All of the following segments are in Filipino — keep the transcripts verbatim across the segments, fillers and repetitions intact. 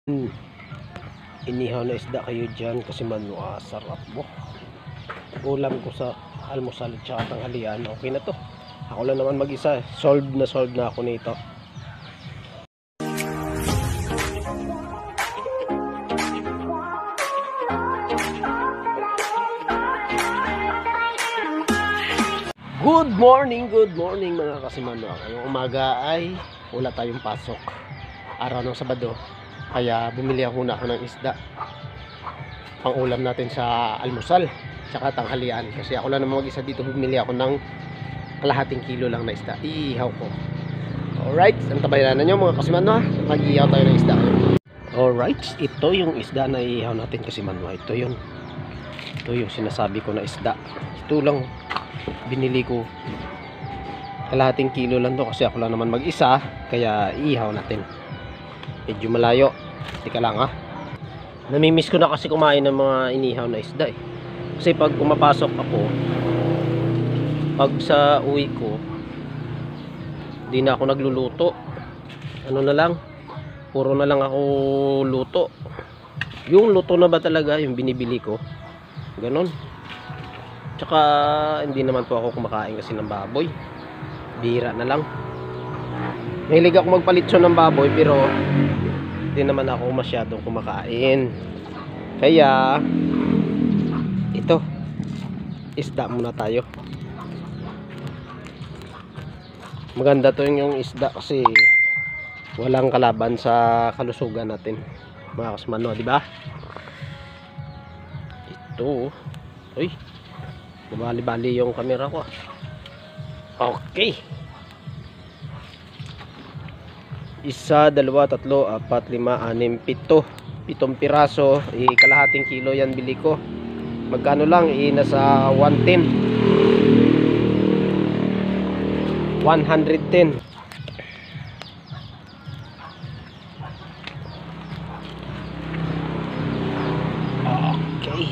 Hmm, inihaw na isda kayo dyan kasi manwa sarap mo. Ulam ko sa almusal at saka tanghalian, okay na to. Ako lang naman mag-isa, solved na solved na ako nito. Good morning, good morning mga kasimanwa. Ngayong umaga ay wala tayong pasok, araw ng Sabado, kaya bumili ako na ako ng isda pang ulam natin sa almusal tsaka tanghalian. Kasi ako lang naman mag-isa dito, bumili ako ng kalahating kilo lang na isda, iihaw ko. Alright, ang tabayanan nyo mga kasimanwa, mag-iihaw tayo ng isda. Alright, ito yung isda na iihaw natin kasimanwa. Ito yun, ito yung sinasabi ko na isda. Ito lang binili ko, kalahating kilo lang to kasi ako lang naman mag-isa, kaya iihaw natin. Medyo malayo, tika lang ha, namimiss ko na kasi kumain ng mga inihaw na isda eh. Kasi pag pumapasok ako, pag sa uwi ko, di na ako nagluluto, ano na lang, puro na lang ako luto. Yung luto na ba talaga yung binibili ko, ganon. Tsaka hindi naman po ako kumakain kasi ng baboy, bihira na lang. Mahilig ako magpalitson ng baboy pero hindi naman ako masyadong kumakain, kaya ito, isda muna tayo. Maganda to yung isda kasi walang kalaban sa kalusugan natin mga kasmano, di ba? Ito, uy, bali-bali yung camera ko. Okay, isa, dalawa, tatlo, apat, lima, anim, pito, pitong piraso, eh, kalahating kilo yan bili ko. Magkano lang, eh, nasa one ten, one ten. Okay,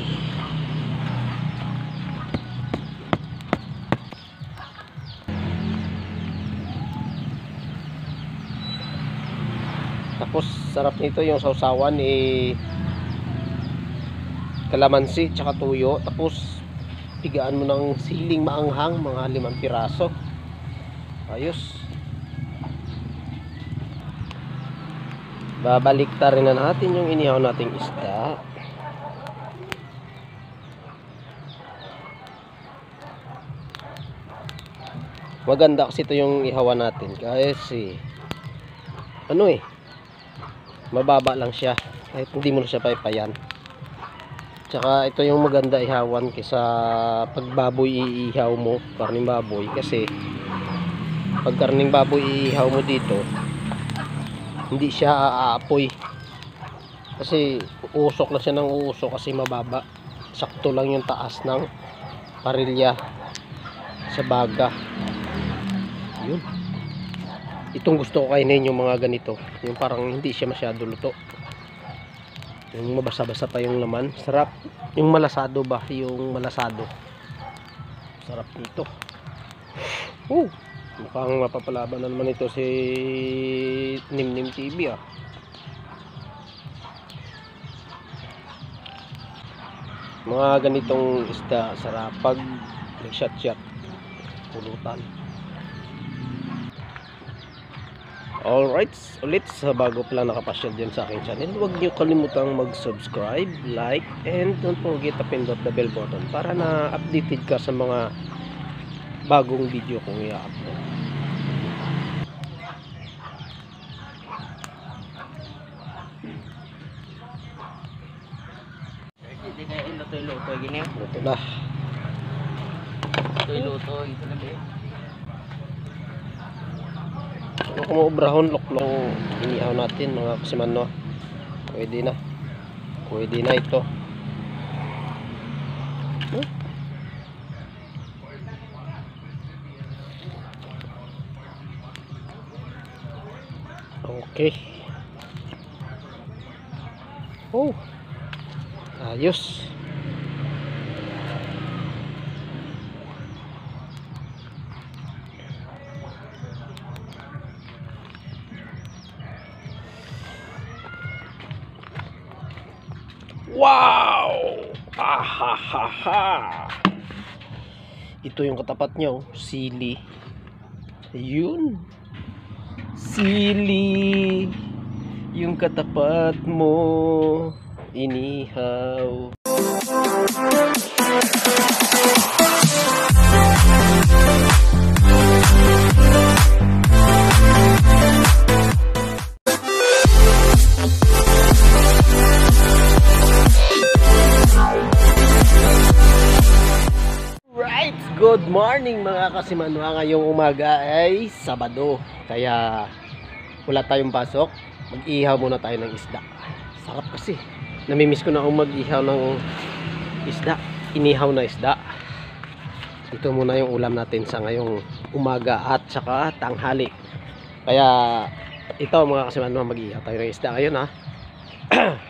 tapos sarap nito yung sausawan, eh, kalamansi tsaka tuyo, tapos pigaan mo ng siling maanghang, mga limang piraso. Ayos. Babalik ta rin na natin yung inihaw nating isda. Maganda kasi ito yung ihawan natin kasi ano eh, mababa lang siya, kahit hindi mo na siya paypayan. Tsaka ito yung maganda ihawan kaysa pag baboy iihaw mo, karning baboy. Kasi pag karning baboy iihaw mo dito, hindi siya aapoy, kasi uusok lang siya ng uusok kasi mababa. Sakto lang yung taas ng parilya sa baga. Yun, itong gusto ko kainin, yung mga ganito, yung parang hindi siya masyado luto, yung mabasa-basa pa yung laman. Sarap yung malasado ba, yung malasado, sarap nito. Oh, mukhang mapapalaban na naman ito si Nimnim T V ah. Mga ganitong isda sarap pag nag-shot-shot, pulutan. Alright, ulit sa bago pa lang nakapasyal dyan sa aking channel, huwag nyo kalimutang mag-subscribe, like, and don't forget to pindot the bell button para na updated ka sa mga bagong video kong i-upload. Luto gini. Luto na. Ito luto, ito na ba? Kung maubrahon, loklong inihaw natin mga kasimano, pwede na, pwede na ito. Okay, oh, ayos. Wow! Ahahaha! Ito yung katapat niya, oh. Sili. Ayun. Sili. Yung katapat mo. Inihaw. Right, good morning mga kasimanwa. Ngayong umaga ay Sabado, kaya wala tayong pasok. Mag-ihaw muna tayo ng isda. Sarap kasi, namimiss ko na akong mag-ihaw ng isda. Inihaw na isda. Ito muna yung ulam natin sa ngayong umaga at saka tanghali. Kaya ito mga kasimanwa, mag-ihaw tayo ng isda ngayon ha.